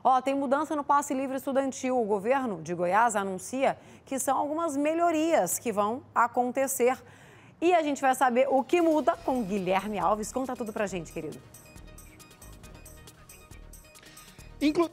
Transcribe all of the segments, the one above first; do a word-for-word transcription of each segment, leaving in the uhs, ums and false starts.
Ó, tem mudança no passe livre estudantil. O governo de Goiás anuncia que são algumas melhorias que vão acontecer. E a gente vai saber o que muda com Guilherme Alves. Conta tudo pra gente, querido. Inclu...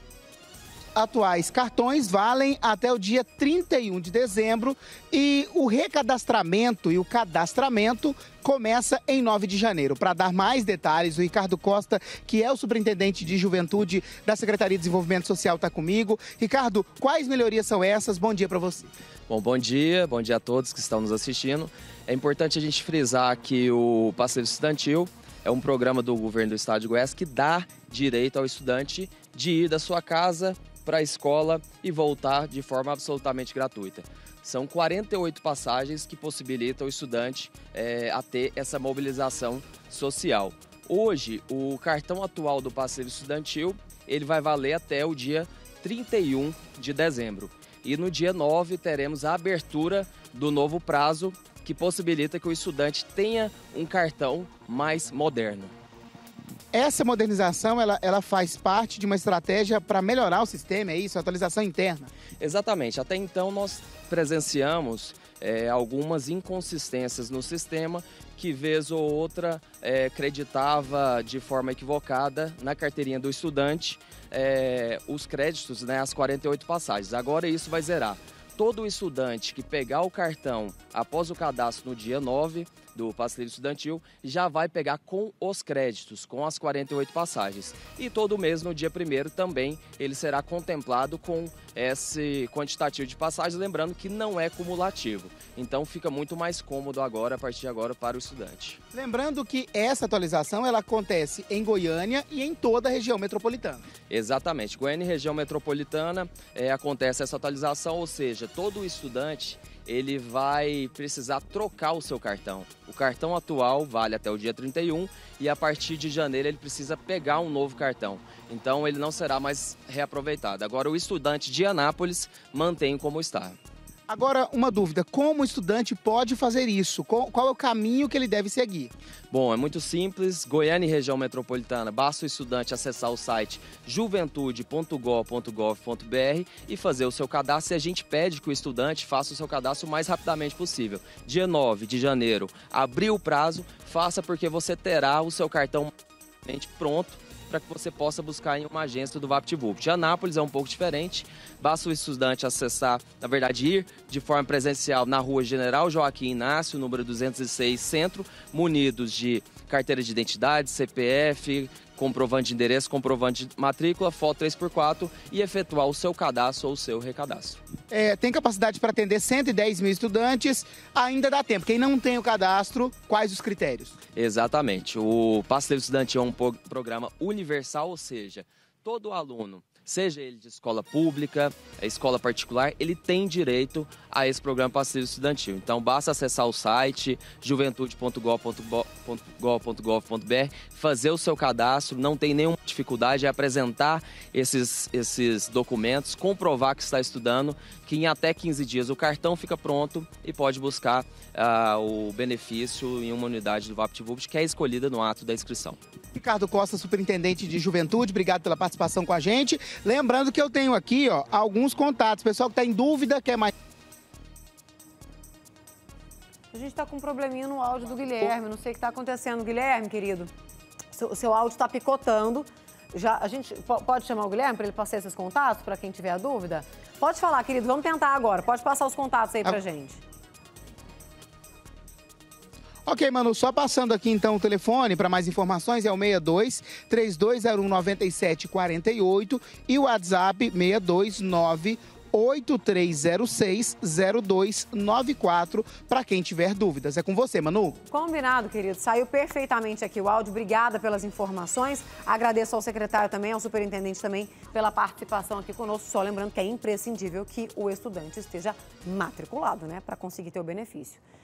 Atuais cartões valem até o dia trinta e um de dezembro e o recadastramento e o cadastramento começa em nove de janeiro. Para dar mais detalhes, o Ricardo Costa, que é o superintendente de juventude da Secretaria de Desenvolvimento Social, está comigo. Ricardo, quais melhorias são essas? Bom dia para você. Bom, bom dia, bom dia a todos que estão nos assistindo. É importante a gente frisar que o Passe Livre Estudantil é um programa do governo do estado de Goiás que dá direito ao estudante de ir da sua casa para a escola e voltar de forma absolutamente gratuita. São quarenta e oito passagens que possibilitam o estudante é, a ter essa mobilização social. Hoje, o cartão atual do Passe Livre Estudantil, ele vai valer até o dia trinta e um de dezembro. E no dia nove teremos a abertura do novo prazo que possibilita que o estudante tenha um cartão mais moderno. Essa modernização, ela, ela faz parte de uma estratégia para melhorar o sistema, é isso? Atualização interna? Exatamente. Até então nós presenciamos é, algumas inconsistências no sistema que, vez ou outra, é, acreditava de forma equivocada na carteirinha do estudante é, os créditos, né, as quarenta e oito passagens. Agora isso vai zerar. Todo estudante que pegar o cartão após o cadastro no dia nove do Passe Livre Estudantil já vai pegar com os créditos, com as quarenta e oito passagens. E todo mês, no dia primeiro, também ele será contemplado com esse quantitativo de passagens, lembrando que não é cumulativo. Então fica muito mais cômodo agora, a partir de agora, para o estudante. Lembrando que essa atualização ela acontece em Goiânia e em toda a região metropolitana. Exatamente. Goiânia e região metropolitana é, acontece essa atualização, ou seja, todo estudante ele vai precisar trocar o seu cartão. O cartão atual vale até o dia trinta e um e a partir de janeiro ele precisa pegar um novo cartão. Então ele não será mais reaproveitado. Agora o estudante de Anápolis mantém como está. Agora, uma dúvida, como o estudante pode fazer isso? Qual, qual é o caminho que ele deve seguir? Bom, é muito simples. Goiânia e região metropolitana, basta o estudante acessar o site juventude ponto gov ponto gov ponto br e fazer o seu cadastro. E a gente pede que o estudante faça o seu cadastro o mais rapidamente possível. Dia nove de janeiro, abriu o prazo, faça porque você terá o seu cartão pronto para que você possa buscar em uma agência do VaptVupt. Anápolis é um pouco diferente, basta o estudante acessar, na verdade ir de forma presencial na rua General Joaquim Inácio, número duzentos e seis, Centro, munidos de carteira de identidade, C P F, comprovante de endereço, comprovante de matrícula, foto três por quatro e efetuar o seu cadastro ou o seu recadastro. É, tem capacidade para atender cento e dez mil estudantes, ainda dá tempo. Quem não tem o cadastro, quais os critérios? Exatamente. O Passe Livre Estudantil é um programa universal, ou seja, todo aluno, seja ele de escola pública, escola particular, ele tem direito a esse programa Passe Livre Estudantil. Então basta acessar o site juventude ponto gov ponto gov ponto br, fazer o seu cadastro, não tem nenhuma dificuldade, é apresentar esses, esses documentos, comprovar que está estudando, que em até quinze dias o cartão fica pronto e pode buscar uh, o benefício em uma unidade do VaptVupt que é escolhida no ato da inscrição. Ricardo Costa, superintendente de juventude, obrigado pela participação com a gente. Lembrando que eu tenho aqui ó, alguns contatos, pessoal que está em dúvida, quer mais... A gente está com um probleminha no áudio do Guilherme, não sei o que está acontecendo. Guilherme, querido, seu, seu áudio está picotando. Já, a gente pode chamar o Guilherme para ele passar esses contatos, para quem tiver a dúvida? Pode falar, querido, vamos tentar agora. Pode passar os contatos aí para a gente. Ok, Manu, só passando aqui então o telefone para mais informações é o seis dois, três dois zero um, nove sete quatro oito e o WhatsApp seis dois nove, oito três zero seis, zero dois nove quatro para quem tiver dúvidas. É com você, Manu. Combinado, querido. Saiu perfeitamente aqui o áudio. Obrigada pelas informações. Agradeço ao secretário também, ao superintendente também pela participação aqui conosco. Só lembrando que é imprescindível que o estudante esteja matriculado, né, para conseguir ter o benefício.